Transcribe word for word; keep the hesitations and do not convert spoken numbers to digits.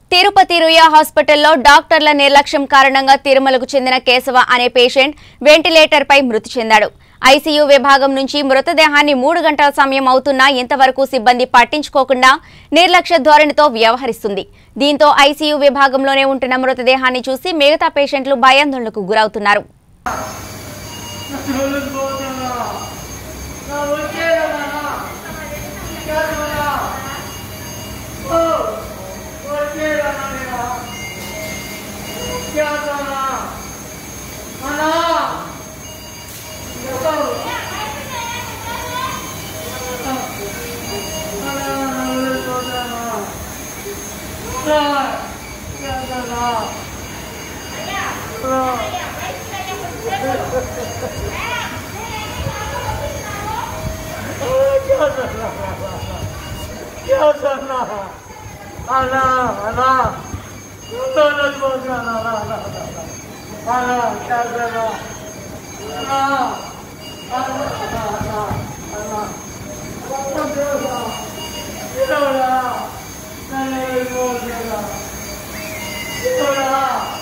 తిరుపతి రుయా హాస్పిటల్లో డాక్టర్ల నిర్లక్ష్యం కారణంగా తిరుమలకు చెందిన కేశవ అనే పేషెంట్ వెంటిలేటర్ పై మృతి చెందాడు. ఐసీయూ విభాగం నుంచి మృతదేహాన్ని మూడు గంటల సమయం అవుతున్నా ఇంతవరకు సిబ్బంది పట్టించుకోకుండా నిర్లక్ష్య ధోరణితో వ్యవహరిస్తుంది. దీంతో ఐసీయూ విభాగంలోనే ఉంటున్న మృతదేహాన్ని చూసి మిగతా పేషెంట్లు భయాందోళనకు గురవుతున్నారు. क्या करना आना आना दोनों बोल आना आना आना क्या करना आना आना आना आना इधर आ नहीं बोल देना इधर आ